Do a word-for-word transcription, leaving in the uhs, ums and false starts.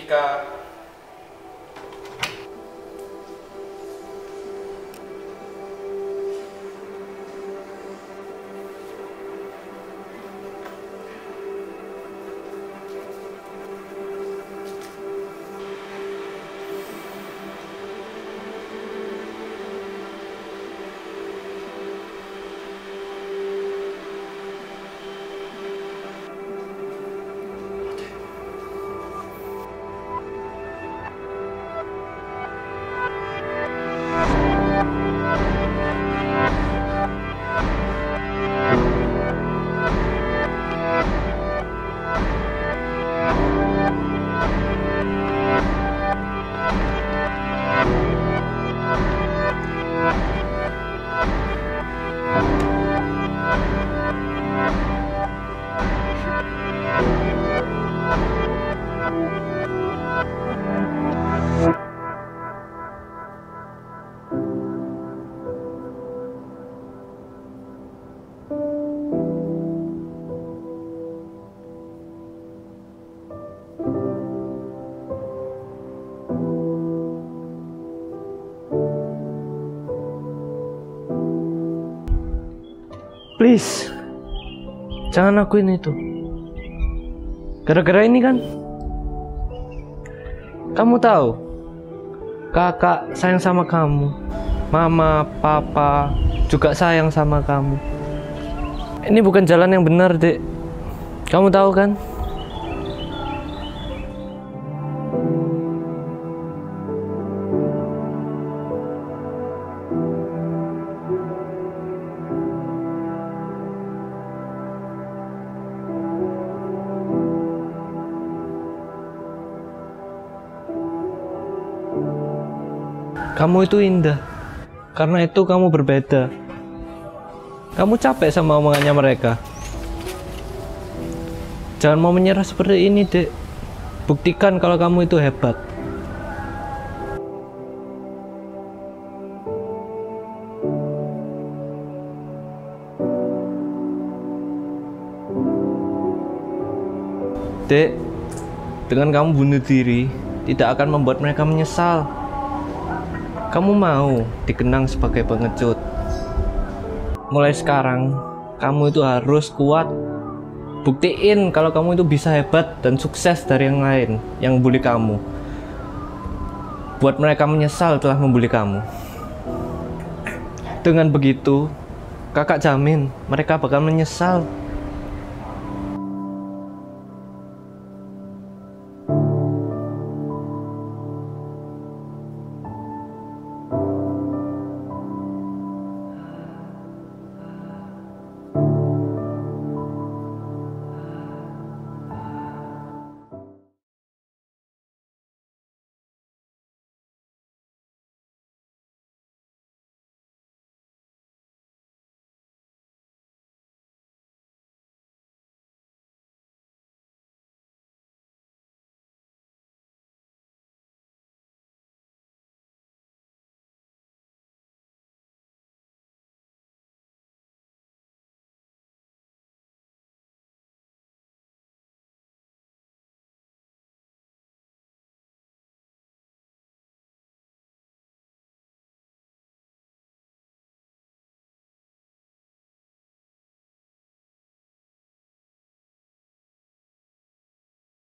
K. Please, jangan lakuin itu. Gara-gara ini kan, kamu tahu, kakak sayang sama kamu, mama, papa juga sayang sama kamu. Ini bukan jalan yang benar, Dek. Kamu tahu kan? Kamu itu indah, karena itu kamu berbeda. Kamu capek sama omongannya mereka. Jangan mau menyerah seperti ini, Dek. Buktikan kalau kamu itu hebat. Dek, dengan kamu bunuh diri, tidak akan membuat mereka menyesal. Kamu mau dikenang sebagai pengecut. Mulai sekarang, kamu itu harus kuat. Buktiin kalau kamu itu bisa hebat dan sukses dari yang lain yang bully kamu. Buat mereka menyesal telah membuli kamu. Dengan begitu, kakak jamin mereka bakal menyesal.